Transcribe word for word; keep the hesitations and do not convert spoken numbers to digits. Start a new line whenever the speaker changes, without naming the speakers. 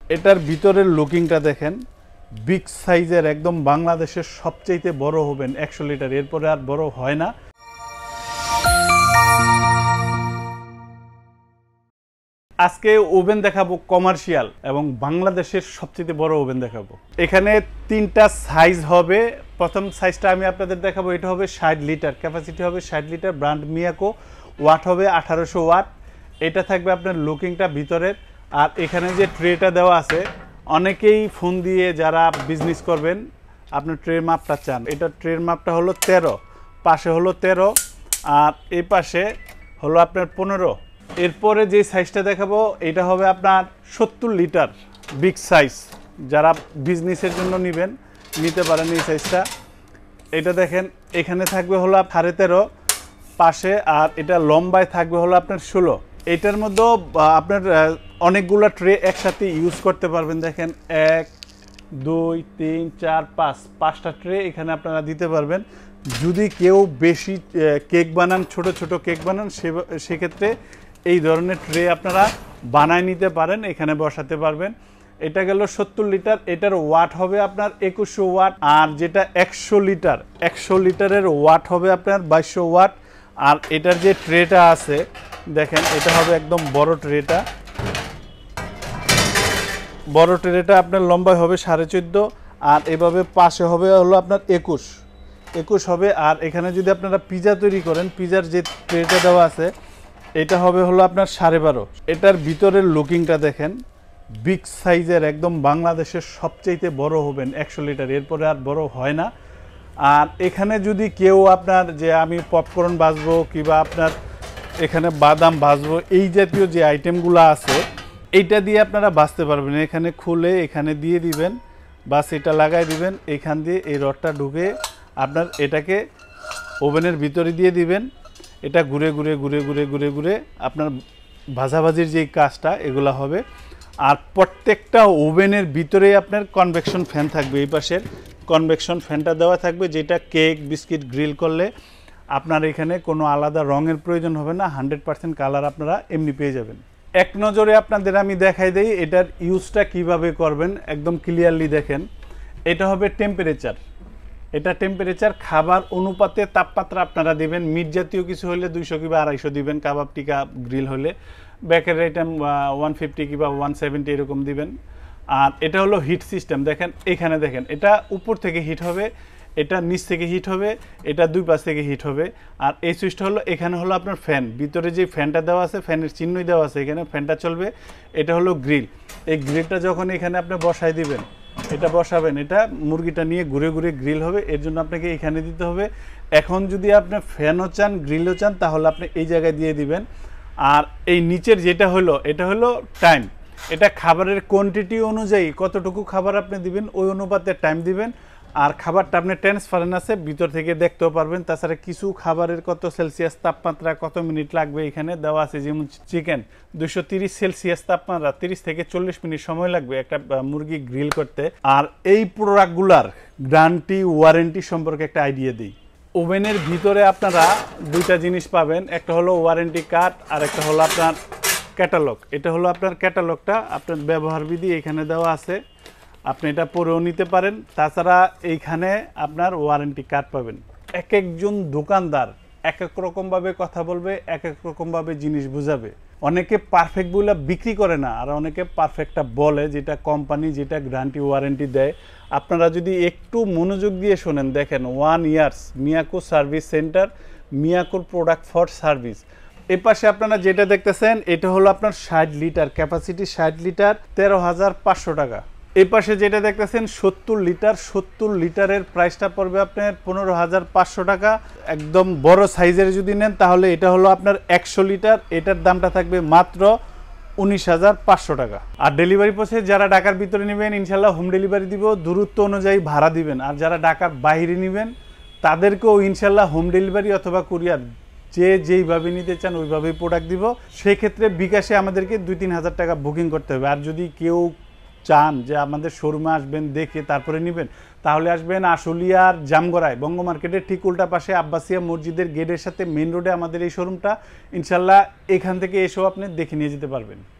এটার ভিতরের লুকিংটা দেখেন, বিগ সাইজের, একদম বাংলাদেশের সবচেয়ে বড় ওভেন, একশো লিটার, এরপরে আর বড় হয় না। আজকে ওভেন দেখাবো কমার্শিয়াল এবং বাংলাদেশের সবচেয়ে বড় ওভেন দেখাবো। এখানে তিনটা সাইজ হবে। প্রথম সাইজটা আমি আপনাদের দেখাবো, এটা হবে ষাট লিটার, ক্যাপাসিটি হবে ষাট লিটার, ব্র্যান্ড মিয়াকো, ওয়াট হবে আঠারোশো ওয়াট। এটা থাকবে আপনার লুকিংটা ভিতরের। আর এখানে যে ট্রেটা দেওয়া আছে, অনেকেই ফোন দিয়ে যারা বিজনেস করবেন আপনার ট্রের মাপটা চান। এটা ট্রের মাপটা হলো তেরো, পাশে হলো তেরো, আর এই পাশে হলো আপনার পনেরো। এরপরে যে সাইজটা দেখাবো এটা হবে আপনার সত্তর লিটার, বিগ সাইজ। যারা বিজনেসের জন্য নেবেন নিতে পারেন এই সাইজটা। এটা দেখেন, এখানে থাকবে হলো সাড়ে তেরো পাশে, আর এটা লম্বায় থাকবে হলো আপনার ষোলো। এটার মধ্যেও আপনার অনেকগুলো ট্রে একসাথে ইউজ করতে পারবেন। দেখেন এক দুই তিন চার পাঁচ, পাঁচটা ট্রে এখানে আপনারা দিতে পারবেন। যদি কেউ বেশি কেক বানান, ছোট ছোট কেক বানান, সেক্ষেত্রে এই ধরনের ট্রে আপনারা বানায় নিতে পারেন, এখানে বসাতে পারবেন। এটা গেল সত্তর লিটার, এটার ওয়াট হবে আপনার একুশশো ওয়াট। আর যেটা একশো লিটার, একশো লিটারের ওয়াট হবে আপনার বাইশশো ওয়াট। আর এটার যে ট্রেটা আছে দেখেন, এটা হবে একদম বড় ট্রেটা। বড় ট্রেটা আপনার লম্বায় হবে সাড়ে চোদ্দো, আর এভাবে পাশে হবে হলো আপনার একুশ একুশ হবে। আর এখানে যদি আপনারা পিজা তৈরি করেন, পিজার যে ট্রেটা দেওয়া আছে এটা হবে হলো আপনার সাড়ে বারো। এটার ভিতরের লুকিংটা দেখেন, বিগ সাইজের, একদম বাংলাদেশের সবচেয়ে বড় ওভেন, একশো লিটার, এরপরে আর বড় হয় না। আর এখানে যদি কেউ আপনার যে আমি পপকর্ন ভাজবো কিংবা আপনার এখানে বাদাম ভাজবো, এই জাতীয় যে আইটেমগুলো আছে এইটা দিয়ে আপনারা ভাজতে পারবেন। এখানে খুলে এখানে দিয়ে দিবেন, বাস এটা লাগাই দিবেন, এখান দিয়ে এই রডটা ঢুকে আপনার এটাকে ওভেনের ভিতরে দিয়ে দিবেন। এটা ঘুরে ঘুরে ঘুরে ঘুরে ঘুরে ঘুরে আপনার ভাজাভাজির যেই কাজটা এগুলো হবে। আর প্রত্যেকটা ওভেনের ভিতরেই আপনার কনভেকশন ফ্যান থাকবে। এই পাশের কনভেকশন ফ্যানটা দেওয়া থাকবে, যেটা কেক বিস্কিট গ্রিল করলে আপনার এখানে কোনো আলাদা রঙের প্রয়োজন হবে না, হান্ড্রেড পার্সেন্ট কালার আপনারা এমনি পেয়ে যাবেন। এক নজরে আপনাদের আমি দেখাই দেই এটার ইউজটা কিভাবে করবেন, একদম ক্লিয়ারলি দেখেন। এটা হবে টেম্পারেচার, এটা টেম্পারেচার খাবার অনুপাতে তাপমাত্রা আপনারা দিবেন। মিট জাতীয় কিছু হলে দুইশো কিংবা আড়াইশো দিবেন, কাবাব টিকা গ্রিল হলে। বেকের আইটেম ওয়ান ফিফটি কিংবা ওয়ান সেভেন্টি এরকম দিবেন। আর এটা হলো হিট সিস্টেম, দেখেন এখানে দেখেন, এটা উপর থেকে হিট হবে, এটা নিচ থেকে হিট হবে, এটা দুই পাশ থেকে হিট হবে। আর এই সুইচটা হলো, এখানে হলো আপনার ফ্যান, ভিতরে যে ফ্যানটা দেওয়া আছে ফ্যানের চিহ্নই দেওয়া আছে, এখানে ফ্যানটা চলবে। এটা হলো গ্রিল, এই গ্রিলটা যখন এখানে আপনি বসাই দিবেন, এটা বসাবেন, এটা মুরগিটা নিয়ে ঘুরে ঘুরে গ্রিল হবে, এর জন্য আপনাকে এখানে দিতে হবে। এখন যদি আপনি ফ্যানও চান গ্রিলও চান তাহলে আপনি এই জায়গায় দিয়ে দিবেন। আর এই নিচের যেটা হলো এটা হলো টাইম, এটা খাবারের কোয়ান্টিটি অনুযায়ী কতটুকু খাবার আপনি দিবেন ওই অনুপাতে টাইম দিবেন। আর খাবারটা আপনি ট্রান্সপারেন্ট আছে, ভিতর থেকে দেখতেও পারবেন। তাছাড়া কিছু খাবারের কত সেলসিয়াস তাপমাত্রা, কত মিনিট লাগবে এখানে দেওয়া আছে। যেমন চিকেন দুশো তিরিশ সেলসিয়াস তাপমাত্রা, তিরিশ থেকে চল্লিশ মিনিট সময় লাগবে একটা মুরগি গ্রিল করতে। আর এই প্রোডাক্টগুলার গ্যারান্টি ওয়ারেন্টি সম্পর্কে একটা আইডিয়া দিই। ওভেনের ভিতরে আপনারা দুইটা জিনিস পাবেন, একটা হলো ওয়ারেন্টি কার্ড আর একটা হলো আপনার ক্যাটালগ। এটা হলো আপনার ক্যাটালগটা, আপনার ব্যবহার বিধি এখানে দেওয়া আছে, আপনি এটা পড়েও নিতে পারেন। তাছাড়া এইখানে আপনার ওয়ারেন্টি কার্ড পাবেন। এক একজন দোকানদার এক এক রকমভাবে কথা বলবে, এক এক রকমভাবে জিনিস বুঝাবে। অনেকে পারফেক্ট বলে বিক্রি করে না, আর অনেকে পারফেক্টটা বলে, যেটা কোম্পানি যেটা গ্যারান্টি ওয়ারেন্টি দেয়। আপনারা যদি একটু মনোযোগ দিয়ে শোনেন, দেখেন one years Miyako service center, মিয়াকোর প্রোডাক্ট ফর সার্ভিস। এই পাশে আপনারা যেটা দেখতেছেন এটা হলো আপনার ষাট লিটার, ক্যাপাসিটি ষাট লিটার, তেরো হাজার পাঁচশো টাকা। এই পাশে যেটা দেখতেছেন সত্তর লিটার, সত্তর লিটারের প্রাইসটা পড়বে আপনার পনেরো হাজার পাঁচশো টাকা। একদম বড় সাইজের যদি নেন তাহলে এটা হলো আপনার একশো লিটার, এটার দামটা থাকবে মাত্র উনিশ হাজার পাঁচশো টাকা। আর ডেলিভারি প্রসেস যারা ঢাকার ভিতরে নেবেন ইনশাল্লাহ হোম ডেলিভারি দিব, দূরত্ব অনুযায়ী ভাড়া দিবেন। আর যারা ঢাকার বাইরে নেবেন তাদেরকেও ইনশাল্লাহ হোম ডেলিভারি অথবা কুরিয়ার যে যেইভাবে নিতে চান ওইভাবেই প্রোডাক্ট দিব। সেক্ষেত্রে বিকাশে আমাদেরকে দুই তিন হাজার টাকা বুকিং করতে হবে। আর যদি কেউ চান যে আমাদের শোরুমে আসবেন দেখে তারপরে নেবেন, তাহলে আসবেন আশুলিয়ার জামগড়ায় বঙ্গ মার্কেটের ঠিক উল্টা পাশে আব্বাসিয়া মসজিদের গেটের সাথে মেইন রোডে আমাদের এই শোরুমটা। ইনশাল্লাহ এখান থেকে এসেও আপনি দেখে নিয়ে যেতে পারবেন।